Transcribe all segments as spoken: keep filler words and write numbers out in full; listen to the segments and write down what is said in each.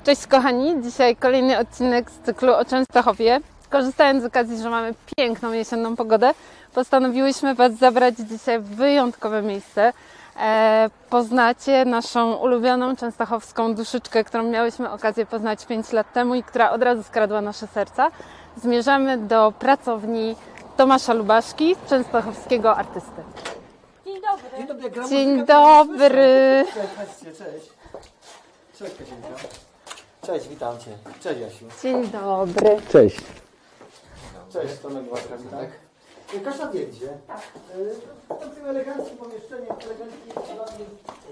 Cześć kochani, dzisiaj kolejny odcinek z cyklu o Częstochowie. Korzystając z okazji, że mamy piękną jesienną pogodę, postanowiłyśmy Was zabrać dzisiaj w wyjątkowe miejsce. E, poznacie naszą ulubioną częstochowską duszyczkę, którą miałyśmy okazję poznać pięć lat temu i która od razu skradła nasze serca. Zmierzamy do pracowni Tomasza Lubaszki, częstochowskiego artysty. Dzień dobry. Dzień dobry. Ja Dzień dobry. Cześć, cześć, cześć. Cześć Kasienka. Cześć, witam Cię. Cześć Jasiu. Dzień dobry. Cześć. Cześć, Tomek Łaska, tak? Kasia wie gdzie? Tak. W tym eleganckim pomieszczeniu, eleganckim saloniu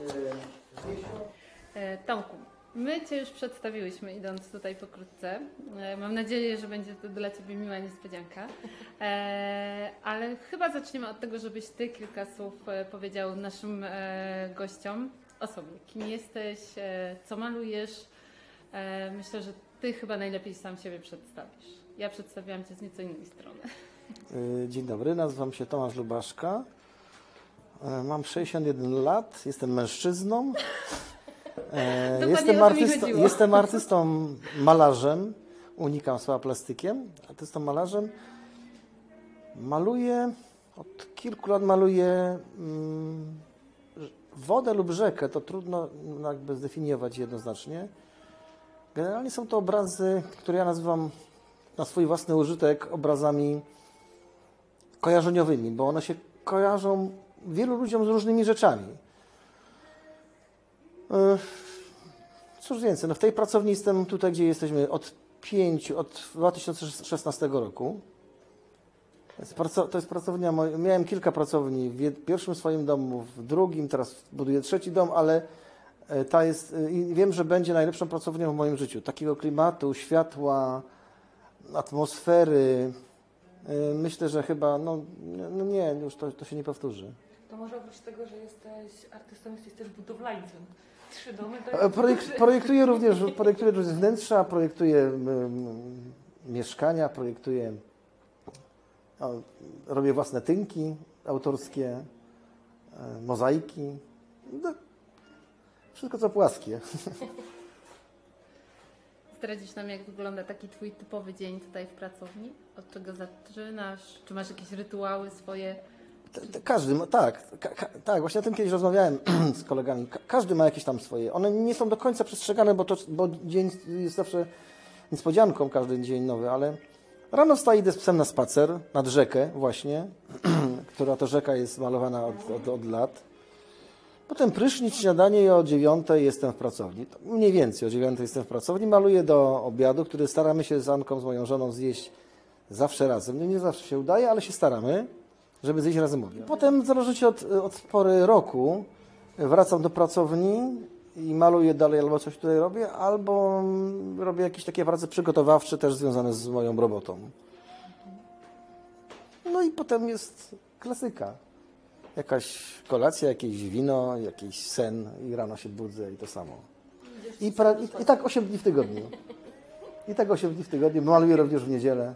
E, Tomku, my Cię już przedstawiłyśmy, idąc tutaj pokrótce. E, mam nadzieję, że będzie to dla Ciebie miła niespodzianka. E, ale chyba zaczniemy od tego, żebyś Ty kilka słów e, powiedział naszym e, gościom o sobie. Kim jesteś, e, co malujesz. E, myślę, że Ty chyba najlepiej sam siebie przedstawisz. Ja przedstawiłam Cię z nieco innej strony. Dzień dobry, nazywam się Tomasz Lubaszka. Mam sześćdziesiąt jeden lat, jestem mężczyzną. Jestem artystą, jestem artystą malarzem, unikam słowa plastykiem, artystą malarzem. Maluję, od kilku lat maluję mm, wodę lub rzekę, to trudno jakby zdefiniować jednoznacznie. Generalnie są to obrazy, które ja nazywam na swój własny użytek obrazami kojarzeniowymi, bo one się kojarzą wielu ludziom z różnymi rzeczami. Cóż więcej, no w tej pracowni jestem tutaj, gdzie jesteśmy od pięciu, od dwa tysiące szesnastego roku. To jest pracownia, miałem kilka pracowni w pierwszym swoim domu, w drugim, teraz buduję trzeci dom, ale ta jest, i wiem, że będzie najlepszą pracownią w moim życiu. Takiego klimatu, światła, atmosfery. Myślę, że chyba, no, no nie, już to, to się nie powtórzy. To może oprócz tego, że jesteś artystą, jesteś też budowlańcem. Trzy domy to Projek, projektuję również, projektuję również wnętrza, projektuję um, mieszkania, projektuję, no, robię własne tynki autorskie, e, mozaiki, no, wszystko co płaskie. Zdradzisz nam, jak wygląda taki Twój typowy dzień tutaj w pracowni? Od czego zaczynasz? Czy masz jakieś rytuały swoje? Każdy, tak, ka, tak, właśnie o tym kiedyś rozmawiałem z kolegami. Ka, każdy ma jakieś tam swoje. One nie są do końca przestrzegane, bo, to, bo dzień jest zawsze niespodzianką, każdy dzień nowy, ale rano wstaję, idę z psem na spacer, nad rzekę właśnie, która to rzeka jest malowana od, od, od lat. Potem prysznic, śniadanie i o dziewiątej jestem w pracowni. Mniej więcej o dziewiątej jestem w pracowni. Maluję do obiadu, który staramy się z Anką, z moją żoną zjeść zawsze razem. Nie, nie zawsze się udaje, ale się staramy, żeby zjeść razem obiad. Potem, w zależności od, od pory roku, wracam do pracowni i maluję dalej albo coś tutaj robię, albo robię jakieś takie prace przygotowawcze też związane z moją robotą. No i potem jest klasyka. Jakaś kolacja, jakieś wino, jakiś sen i rano się budzę i to samo. I, pra, i, i tak osiem dni w tygodniu. I tak osiem dni w tygodniu. Maluję również w niedzielę.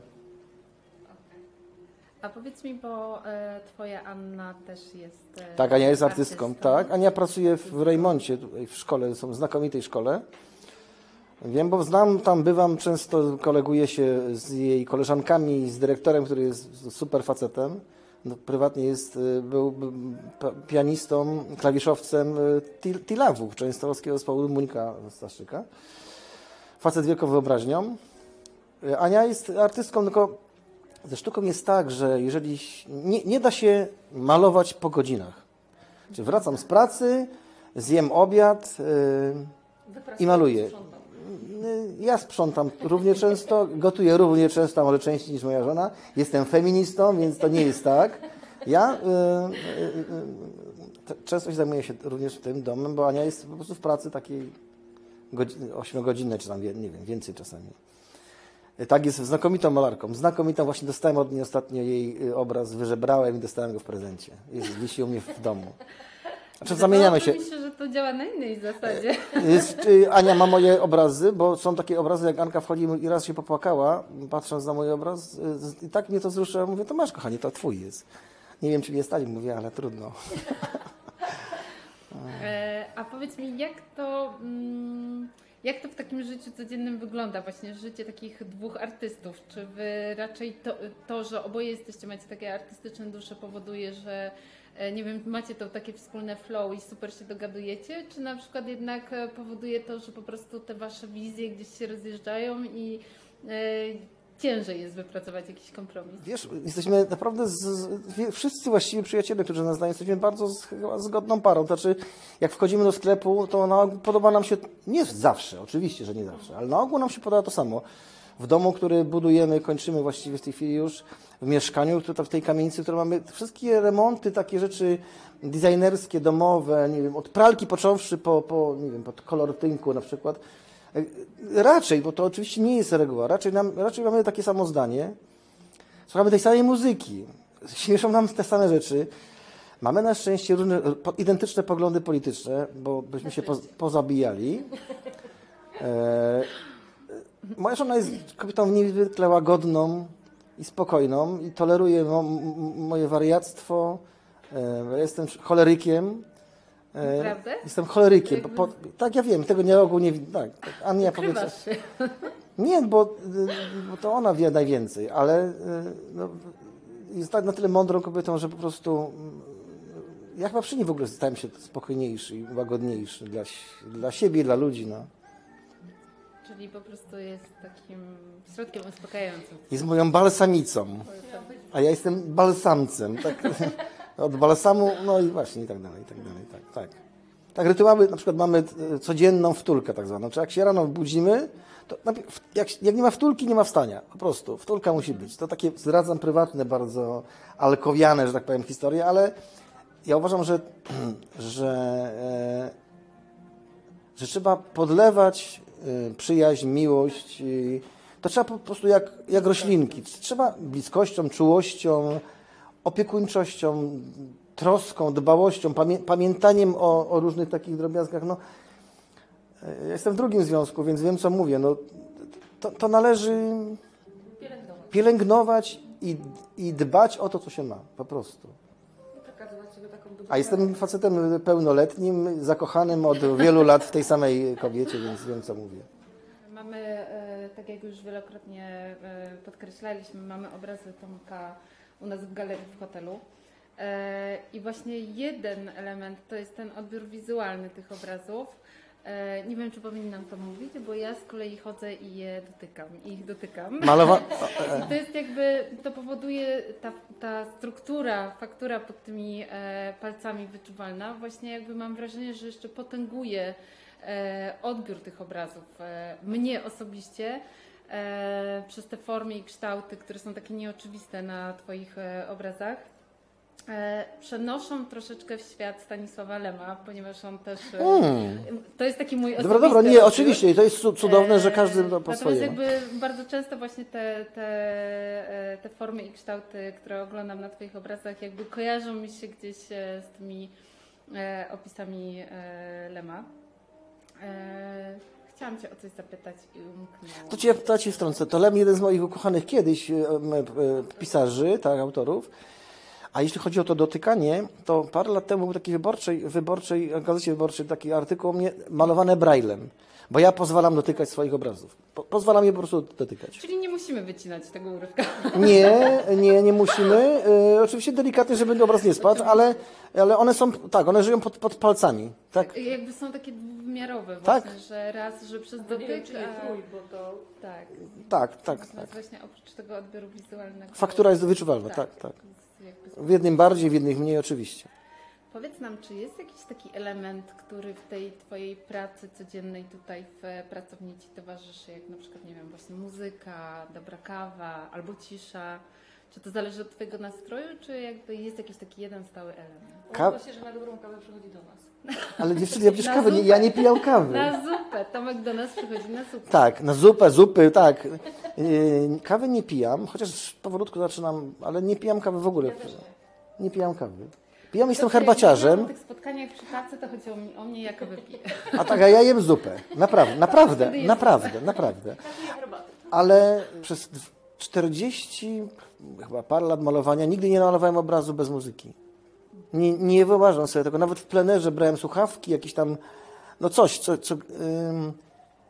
A powiedz mi, bo e, Twoja Anna też jest e, Tak, Ania jest artystką. artystką. Tak, Ania pracuje w Rejmoncie, tutaj w szkole, są w znakomitej szkole. Wiem, bo znam, tam bywam często, koleguję się z jej koleżankami, z dyrektorem, który jest super facetem. No, prywatnie jest, był pianistą, klawiszowcem Tilawu, częstochowskiego zespołu Muńka Staszyka. Facet wielką wyobraźnią. Ania jest artystką, tylko ze sztuką jest tak, że jeżeli nie, nie da się malować po godzinach. Czyli wracam z pracy, zjem obiad yy, i maluję. Ja sprzątam równie często, gotuję równie często, a może częściej niż moja żona. Jestem feministą, więc to nie jest tak. Ja y, y, y, często się zajmuję się również tym domem, bo Ania jest po prostu w pracy takiej ośmiogodzinnej, czy tam nie wiem, więcej czasami. Tak, jest znakomitą malarką. Znakomitą, właśnie dostałem od niej ostatnio jej obraz, wyżebrałem i dostałem go w prezencie. Jest, wisi u mnie w domu. Znaczy, zamieniamy się. Myślę, że to działa na innej zasadzie. Jest, Ania ma moje obrazy, bo są takie obrazy, jak Anka wchodzi i raz się popłakała, patrząc na mój obraz. I tak mnie to wzruszyło. Mówię, to masz, kochanie, to twój jest. Nie wiem, czy mnie stali, mówię, ale trudno. E, a powiedz mi, jak to... Mm, Jak to w takim życiu codziennym wygląda, właśnie życie takich dwóch artystów? Czy wy raczej to, to że oboje jesteście, macie takie artystyczne dusze, powoduje, że e, nie wiem, macie to takie wspólne flow i super się dogadujecie, czy na przykład jednak e, powoduje to, że po prostu te wasze wizje gdzieś się rozjeżdżają i e, ciężej jest wypracować jakiś kompromis? Wiesz, jesteśmy naprawdę, z, z, wszyscy właściwie przyjaciele, którzy nas znają, jesteśmy bardzo z, chyba zgodną parą. To znaczy, jak wchodzimy do sklepu, to na ogół podoba nam się, nie zawsze, oczywiście, że nie zawsze, ale na ogół nam się podoba to samo. W domu, który budujemy, kończymy właściwie w tej chwili już, w mieszkaniu, w tej kamienicy, które mamy, wszystkie remonty, takie rzeczy designerskie, domowe, nie wiem, od pralki począwszy po, po nie wiem, pod kolor tynku na przykład. Raczej, bo to oczywiście nie jest reguła, raczej, nam, raczej mamy takie samo zdanie. Słuchamy tej samej muzyki, śmieszą nam te same rzeczy. Mamy na szczęście różne, po, identyczne poglądy polityczne, bo byśmy się po, pozabijali. E, moja żona jest kobietą niezwykle łagodną i spokojną i toleruje mo, moje wariactwo. E, ja jestem cholerykiem. Naprawdę? Jestem cholerykiem. Po, po, tak, ja wiem, tego nie ogólnie. Tak, tak, Ania powiedziała. Ukrywasz się. Nie, bo, bo to ona wie najwięcej, ale no, jest tak na tyle mądrą kobietą, że po prostu ja chyba przy niej w ogóle stałem się spokojniejszy i łagodniejszy dla, dla siebie i dla ludzi. No. Czyli po prostu jest takim środkiem uspokajającym. Jest moją balsamicą, a ja jestem balsamcem. Tak? Od balsamu, no i właśnie i tak dalej, i tak dalej, tak, tak. Tak, rytuały, na przykład mamy codzienną wtólkę tak zwaną, czy jak się rano budzimy, to jak, jak nie ma wtólki, nie ma wstania, po prostu, wtólka musi być. To takie, zdradzam, prywatne, bardzo alkowiane, że tak powiem, historie, ale ja uważam, że, że, że trzeba podlewać przyjaźń, miłość, to trzeba po prostu jak, jak roślinki, trzeba bliskością, czułością, opiekuńczością, troską, dbałością, pamię pamiętaniem o, o różnych takich drobiazgach. No, ja jestem w drugim związku, więc wiem, co mówię. No, to, to należy Pielęgnować. pielęgnować i, i dbać o to, co się ma, po prostu. I przekazywać sobie taką dobrą A jestem facetem pełnoletnim, zakochanym od wielu lat w tej samej kobiecie, więc wiem, co mówię. Mamy, e, tak jak już wielokrotnie e, podkreślaliśmy, mamy obrazy Tomka u nas w galerii w hotelu. E, I właśnie jeden element to jest ten odbiór wizualny tych obrazów. E, nie wiem, czy powinnam to mówić, bo ja z kolei chodzę i je dotykam, i ich dotykam. Malowa... I to jest jakby, to powoduje ta, ta struktura, faktura pod tymi e, palcami wyczuwalna. Właśnie jakby mam wrażenie, że jeszcze potęguje e, odbiór tych obrazów. E, mnie osobiście e, przez te formy i kształty, które są takie nieoczywiste na Twoich e, obrazach. E, przenoszą troszeczkę w świat Stanisława Lema, ponieważ on też... E, Hmm. To jest taki mój osobisty Dobra, dobra, nie, odbiór. oczywiście, i to jest cudowne, że każdy po Natomiast swojemu. jakby bardzo często właśnie te, te, e, te formy i kształty, które oglądam na Twoich obrazach, jakby kojarzą mi się gdzieś e, z tymi e, opisami e, Lema. E, Chciałam Cię o coś zapytać i umknęłam. To Cię, to Ci wtrącę. To Lem, jeden z moich ukochanych kiedyś e, e, pisarzy, tak, autorów. A jeśli chodzi o to dotykanie, to parę lat temu był taki wyborczej, wyborczej, w gazecie wyborczej taki artykuł o mnie malowane braillem, bo ja pozwalam dotykać swoich obrazów. Po, pozwalam je po prostu dotykać. Czyli nie musimy wycinać tego urywka. Nie, nie, nie musimy. E, oczywiście delikatnie, żeby obraz nie spadł, ale, ale one są, tak, one żyją pod, pod palcami. Tak? Jakby są takie dwuwymiarowe Tak. właśnie, że raz, że przez To nie wiem, dotyk, czy nie a... trój, bo to... Tak. Tak, tak, Natomiast tak. właśnie oprócz tego odbioru wizualnego... Faktura jest wyczuwalna, tak, tak. Jakby... W jednym bardziej, w jednych mniej oczywiście. Powiedz nam, czy jest jakiś taki element, który w tej Twojej pracy codziennej tutaj w pracowni Ci towarzyszy, jak na przykład, nie wiem, właśnie muzyka, dobra kawa albo cisza? Czy to zależy od Twojego nastroju, czy jakby jest jakiś taki jeden stały element? Ka- Uważa się, że na dobrą kawę przychodzi do nas. Ale dziewczyny, ja przecież Na kawy, nie, zupę. ja nie pijam kawy. Na zupę. Tomek do nas przychodzi na zupę. Tak, na zupę, zupy, tak. Yy, kawy nie pijam, chociaż powolutku zaczynam, ale nie pijam kawy w ogóle. Ja też nie. Nie pijam kawy. Pijam, jestem To, jak herbaciarzem, Na tych spotkaniach przy pracy to chodzi o mnie, o mnie jako wypiję. a tak, a ja jem zupę. Naprawdę, naprawdę, Wtedy jest naprawdę, naprawdę. Takiej herbaty. Ale przez czterdzieści chyba parę lat malowania nigdy nie malowałem obrazu bez muzyki. Nie, nie wyobrażam sobie tego. Nawet w plenerze brałem słuchawki, jakieś tam, no coś, co, co ym,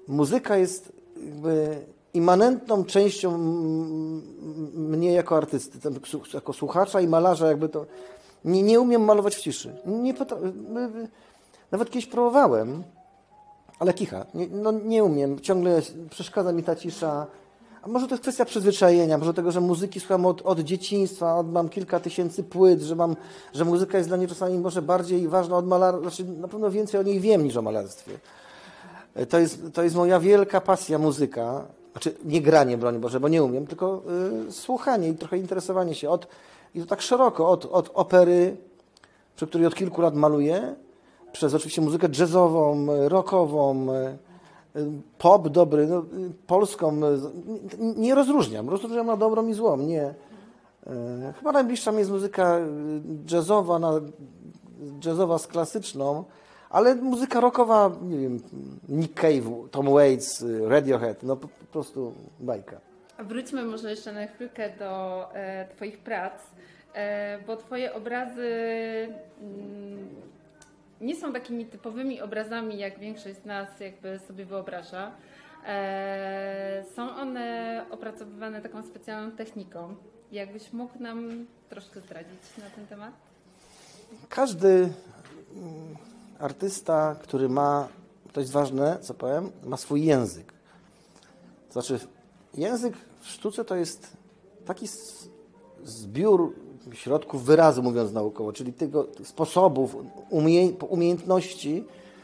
muzyka jest jakby immanentną częścią m- mnie jako artysty, tam, su- jako słuchacza i malarza, jakby to. Nie, nie umiem malować w ciszy. Nie potra- Nawet kiedyś próbowałem, ale kicha. Nie, no, nie umiem. Ciągle przeszkadza mi ta cisza. A może to jest kwestia przyzwyczajenia, może tego, że muzyki słucham od, od dzieciństwa, od, mam kilka tysięcy płyt, że, mam, że muzyka jest dla mnie czasami może bardziej ważna od malarstwa, znaczy na pewno więcej o niej wiem niż o malarstwie. To jest, to jest moja wielka pasja, muzyka. Znaczy nie granie, broń Boże, bo nie umiem, tylko y, słuchanie i trochę interesowanie się. Od, I to tak szeroko, od, od opery, przy której od kilku lat maluję, przez oczywiście muzykę jazzową, rockową, y, pop dobry, no, y, polską. Y, nie, nie rozróżniam, rozróżniam na dobrą i złą, nie. Y, chyba najbliższa mi jest muzyka jazzowa, na, jazzowa z klasyczną, ale muzyka rockowa, nie wiem, Nick Cave, Tom Waits, Radiohead, no po, po prostu bajka. Wróćmy może jeszcze na chwilkę do e, Twoich prac, e, bo Twoje obrazy mm, nie są takimi typowymi obrazami, jak większość z nas jakby sobie wyobraża. E, są one opracowywane taką specjalną techniką. Jakbyś mógł nam troszkę zdradzić na ten temat? Każdy artysta, który ma, to jest ważne, co powiem, ma swój język. To znaczy, język w sztuce to jest taki zbiór środków wyrazu, mówiąc naukowo, czyli tego sposobów, umie, umiejętności,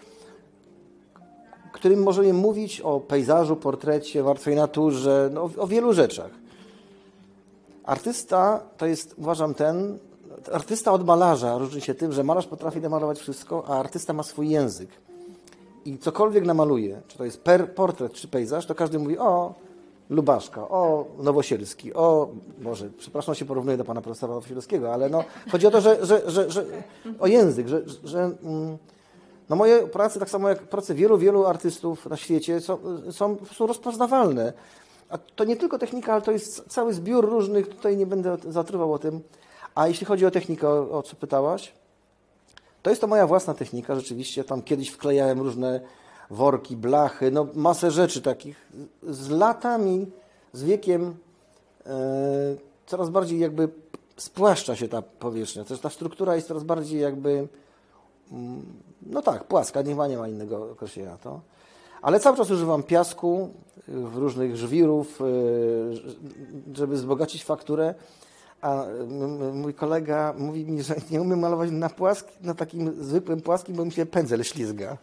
którym możemy mówić o pejzażu, portrecie, martwej naturze, no, o, o wielu rzeczach. Artysta to jest, uważam, ten, artysta od malarza różni się tym, że malarz potrafi namalować wszystko, a artysta ma swój język. I cokolwiek namaluje, czy to jest per, portret, czy pejzaż, to każdy mówi o Lubaszka, o Nowosielski, o, Boże, przepraszam, się porównuję do pana profesora Nowosielskiego, ale no, chodzi o to, że, że, że, że o język, że, że no moje prace, tak samo jak prace wielu, wielu artystów na świecie są, są, są rozpoznawalne. A to nie tylko technika, ale to jest cały zbiór różnych, tutaj nie będę zatrywał o tym. A jeśli chodzi o technikę, o, o co pytałaś, to jest to moja własna technika, rzeczywiście. Tam kiedyś wklejałem różne worki, blachy, no masę rzeczy takich. Z latami, z wiekiem e, coraz bardziej jakby spłaszcza się ta powierzchnia. Też ta struktura jest coraz bardziej jakby, no tak, płaska, nie ma, nie ma innego określenia na to. Ale cały czas używam piasku, różnych żwirów, żeby wzbogacić fakturę. A mój kolega mówi mi, że nie umiem malować na, płask, na takim zwykłym płaskim, bo mi się pędzel ślizga.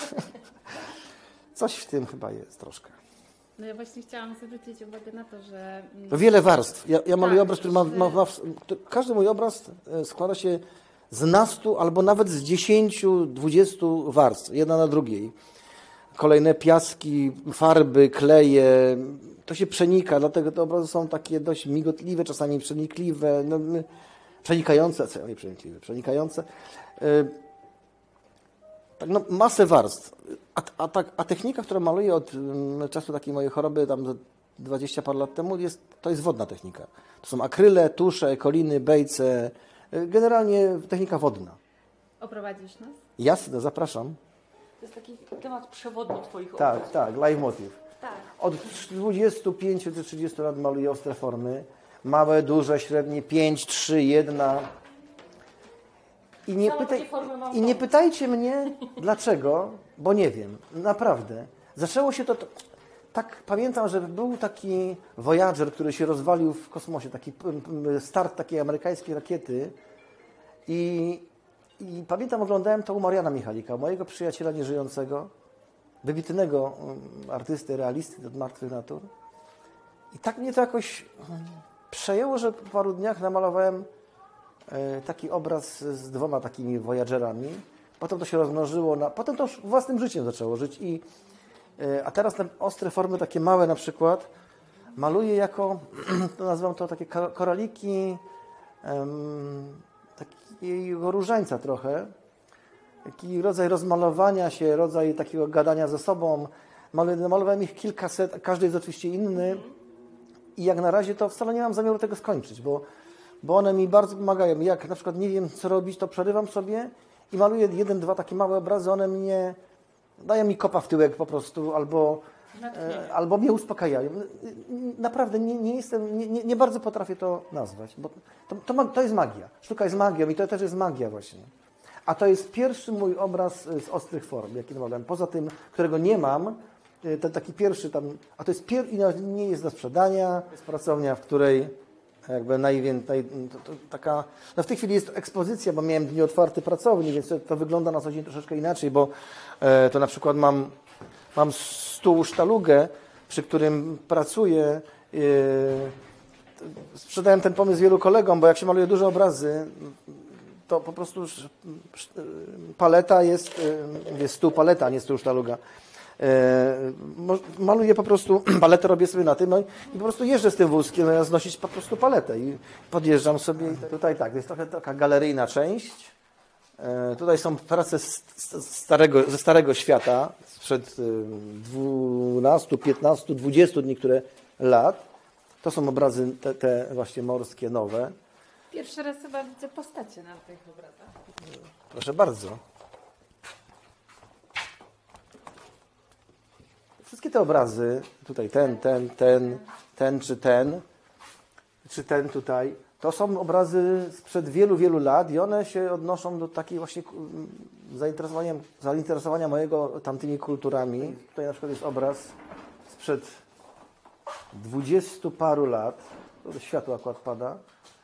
Coś w tym chyba jest troszkę. No ja właśnie chciałam zwrócić uwagę na to, że... Wiele warstw. Ja, ja maluję tak, obraz, który ma, ma, ma... Każdy mój obraz składa się z nastu albo nawet z dziesięciu, dwudziestu warstw, jedna na drugiej. Kolejne piaski, farby, kleje, to się przenika, dlatego te obrazy są takie dość migotliwe, czasami przenikliwe, no, przenikające, co nie przenikliwe, przenikające. Tak, no, masę warstw. A, a, a, a technika, którą maluję od czasu takiej mojej choroby, tam dwadzieścia parę lat temu, jest, to jest wodna technika. To są akryle, tusze, koliny, bejce, generalnie technika wodna. Oprowadzisz nas? Jasne, zapraszam. To jest taki temat przewodni Twoich Tak, obrazów. tak, live motyw. Tak. Od dwudziestu pięciu do trzydziestu lat maluję ostre formy. Małe, duże, średnie, pięć, trzy, jedna. I nie, Same pytaj, takie formy mam I nie w domu. pytajcie mnie dlaczego, bo nie wiem. Naprawdę. Zaczęło się to, to... Tak pamiętam, że był taki Voyager, który się rozwalił w kosmosie. Taki start takiej amerykańskiej rakiety. I, i pamiętam, oglądałem to u Mariana Michalika, mojego przyjaciela nieżyjącego. Wybitnego artysty, realisty od martwych natur. I tak mnie to jakoś przejęło, że po paru dniach namalowałem taki obraz z dwoma takimi Voyagerami. Potem to się rozmnożyło, na... potem to już własnym życiem zaczęło żyć. I... A teraz te ostre formy, takie małe na przykład, maluję jako, to nazywam to takie koraliki, um, takiego różańca trochę. Taki rodzaj rozmalowania się, rodzaj takiego gadania ze sobą. Malowałem ich kilkaset, każdy jest oczywiście inny. I jak na razie to wcale nie mam zamiaru tego skończyć, bo, bo one mi bardzo pomagają. Jak na przykład nie wiem, co robić, to przerywam sobie i maluję jeden, dwa takie małe obrazy. One mnie dają mi kopa w tyłek po prostu, albo, Natchnienie. e, albo mnie uspokajają. Naprawdę nie, nie jestem, nie, nie, nie bardzo potrafię to nazwać, bo to, to, ma, to jest magia. Sztuka jest magią i to też jest magia właśnie. A to jest pierwszy mój obraz z ostrych form, jaki namalowałem. Poza tym, którego nie mam, ten taki pierwszy tam, a to jest pier, i nie jest do sprzedania. Jest pracownia, w której jakby najwięcej, to, to taka, no w tej chwili jest to ekspozycja, bo miałem dni otwarte pracowni, więc to, to wygląda na co dzień troszeczkę inaczej, bo e, to na przykład mam, mam stół sztalugę, przy którym pracuję. E, sprzedałem ten pomysł wielu kolegom, bo jak się maluje duże obrazy, to po prostu sz, sz, paleta jest, jest stół paleta, a nie stół sztaluga. Maluję po prostu, paletę robię sobie na tym, no i, i po prostu jeżdżę z tym wózkiem, no ja znosić po prostu paletę i podjeżdżam sobie. I tutaj tak, to jest trochę taka galeryjna część. E, tutaj są prace z, z starego, ze starego świata, sprzed dwunastu, piętnastu, dwudziestu dni, które lat. To są obrazy te, te właśnie morskie, nowe. Pierwszy raz chyba widzę postacie na tych obrazach. Proszę bardzo. Wszystkie te obrazy, tutaj ten, ten, ten, ten czy ten, czy ten tutaj, to są obrazy sprzed wielu, wielu lat i one się odnoszą do takiej właśnie zainteresowania, zainteresowania mojego tamtymi kulturami. Tutaj na przykład jest obraz sprzed dwudziestu paru lat, to światło akurat pada.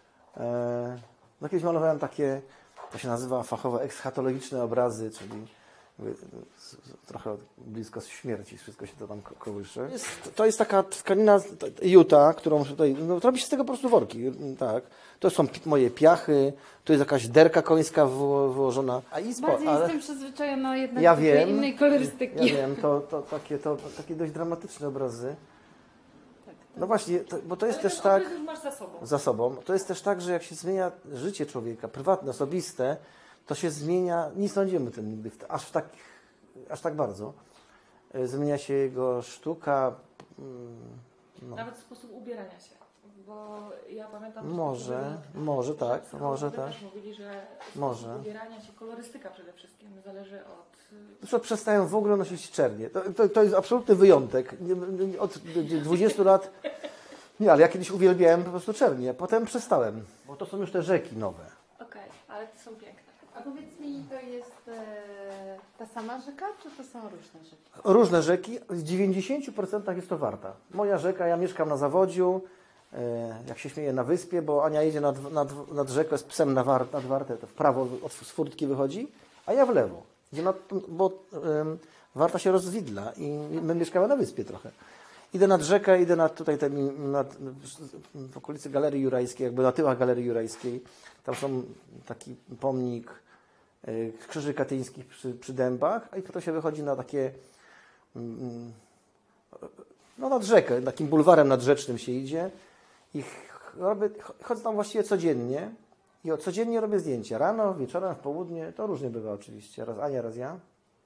No kiedyś malowałem takie, to się nazywa fachowo ekschatologiczne obrazy, czyli trochę blisko śmierci, wszystko się to tam kołysze. Jest, to jest taka tkanina juta, którą tutaj, no, robi się z tego po prostu worki, tak. To są moje piachy, tu jest jakaś derka końska włożona. A izbo, Bardziej ale jestem przyzwyczajona jednak ja do wiem, tej innej kolorystyki. Ja wiem, to, to, takie, to takie dość dramatyczne obrazy. No właśnie, to, bo to jest Ale też ten tak obraz już masz za sobą. za sobą. To jest też tak, że jak się zmienia życie człowieka, prywatne, osobiste, to się zmienia, nie sądzimy tym nigdy, aż, w tak, aż tak bardzo. Zmienia się jego sztuka. No. Nawet sposób ubierania się. Bo ja pamiętam... Może, może tak, może tak. Też mówili, że Może. sposób ubierania się, kolorystyka przede wszystkim zależy od... Zresztą przestałem w ogóle nosić czernie. To, to, to jest absolutny wyjątek. Od dwudziestu lat... Nie, ale ja kiedyś uwielbiałem po prostu czernie, potem przestałem. Bo to są już te rzeki nowe. Okej, okay, ale to są piękne. A powiedz mi, to jest e, ta sama rzeka, czy to są różne rzeki? Różne rzeki, w dziewięćdziesięciu procentach jest to Warta. Moja rzeka, ja mieszkam na Zawodziu, e, jak się śmieję, na wyspie, bo Ania jedzie nad, nad, nad rzekę z psem na war, nad Wartę, to w prawo od z furtki wychodzi, a ja w lewo, gdzie nad, bo e, Warta się rozwidla i my mieszkamy na wyspie trochę. Idę nad rzekę, idę nad tutaj ten, nad, w okolicy Galerii Jurajskiej, jakby na tyłach Galerii Jurajskiej. Tam są taki pomnik y, krzyży katyńskich przy, przy dębach, a i potem się wychodzi na takie, mm, no nad rzekę, takim bulwarem nadrzecznym się idzie i ch robię, chodzę tam właściwie codziennie i o, codziennie robię zdjęcia. Rano, wieczorem, w południe, to różnie bywa oczywiście, raz Ania, raz ja.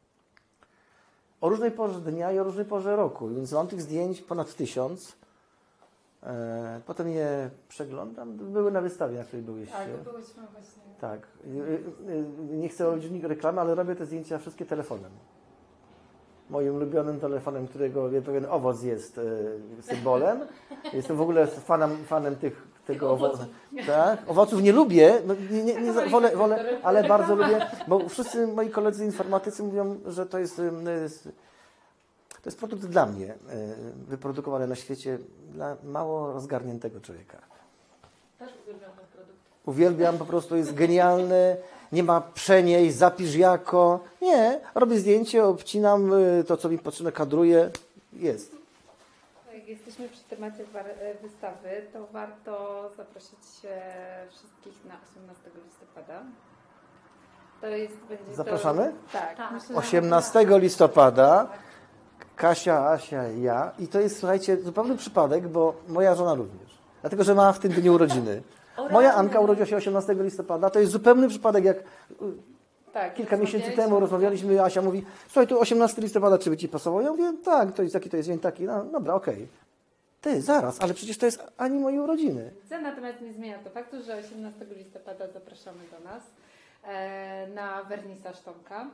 O różnej porze dnia i o różnej porze roku, więc mam tych zdjęć ponad tysiąc. E, potem je przeglądam. Były na wystawie, na której byłyście. Tak, byłyśmy właśnie. Tak. Nie chcę robić reklamy, ale robię te zdjęcia wszystkie telefonem. Moim ulubionym telefonem, którego pewien owoc jest e, symbolem. Jestem w ogóle fanem, fanem tych, tego owocu. Tak? Owoców nie lubię, no, nie, nie, nie, wolę, wolę, ale bardzo lubię, bo wszyscy moi koledzy informatycy mówią, że to jest, to jest produkt dla mnie, wyprodukowany na świecie dla mało rozgarniętego człowieka. Też uwielbiam ten produkt. Uwielbiam, po prostu jest genialny, nie ma przeniej, zapisz jako. Nie, robię zdjęcie, obcinam to, co mi potrzebne, kadruję, jest. Jak jesteśmy przy temacie wystawy, to warto zaprosić wszystkich na osiemnastego listopada. To jest, będzie Zapraszamy? To, tak. Tak. Myślę, że osiemnastego listopada Kasia, Asia i ja. I to jest, słuchajcie, zupełny przypadek, bo moja żona również. Dlatego, że ma w tym dniu urodziny. Moja Anka urodziła się osiemnastego listopada. To jest zupełny przypadek, jak tak, kilka miesięcy temu rozmawialiśmy, Asia mówi, słuchaj, tu osiemnastego listopada, czy by Ci pasował? Ja mówię, tak, to jest jaki to jest dzień taki, no dobra, okej. Okay. Ty, zaraz, ale przecież to jest ani moje urodziny. Natomiast nie zmienia to faktu, że osiemnastego listopada zapraszamy do nas e, na wernisaż Tomka.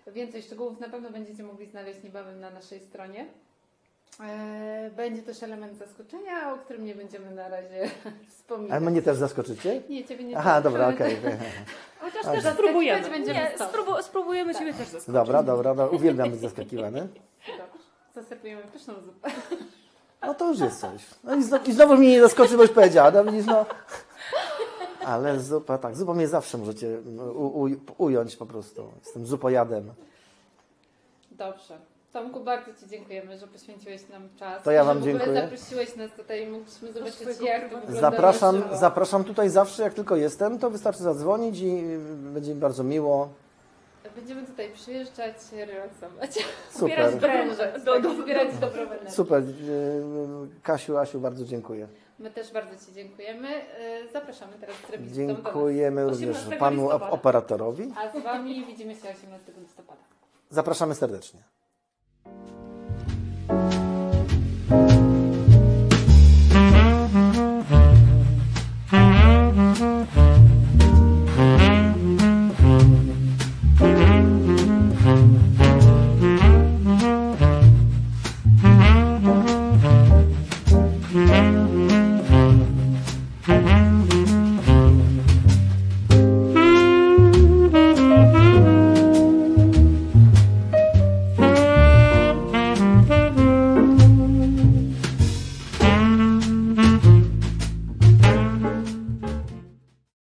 Więcej szczegółów na pewno będziecie mogli znaleźć niebawem na naszej stronie. E, Będzie też element zaskoczenia, o którym nie będziemy na razie wspominać. Ale mnie też zaskoczycie? Nie, Ciebie nie Aha, zaskoczymy. dobra, okej. okej. Chociaż A, też że- spróbujemy. będziemy Nie, stąd. spróbu- spróbujemy Tak. Ciebie też zaskoczyć. Dobra, dobra, dobra. Uwielbiam być zaskakiwany. Dobrze. Zasypujemy pyszną zupę. No to już jest coś. No i, znowu, i znowu mnie nie zaskoczy, bo już powiedziała. No widzisz, no. Ale zupa, tak, zupą mnie zawsze możecie u, u, ująć po prostu. Jestem zupojadem. Dobrze. Tomku, bardzo Ci dziękujemy, że poświęciłeś nam czas. To ja że Wam w ogóle dziękuję. zaprosiłeś nas tutaj i mogliśmy zobaczyć, swojego jak to prywatnego- wygląda na Zapraszam, żywo. zapraszam tutaj zawsze, jak tylko jestem, to wystarczy zadzwonić i będzie mi bardzo miło. Będziemy tutaj przyjeżdżać, relaksować. Super, Sprężać, Do- tak, do- zbierać dobrą energię. super. Yy, Kasiu, Asiu, bardzo dziękuję. My też bardzo Ci dziękujemy. Yy, Zapraszamy teraz z Rewizją do nas. Dziękujemy również osiemnastego panu op- listopada. operatorowi. A z Wami widzimy się osiemnastego listopada. Zapraszamy serdecznie.